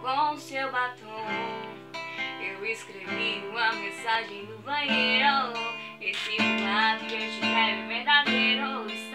com seu batom. Eu escrevi uma mensagem no banheiro. Esse relato que eu te escrevo é verdadeiro.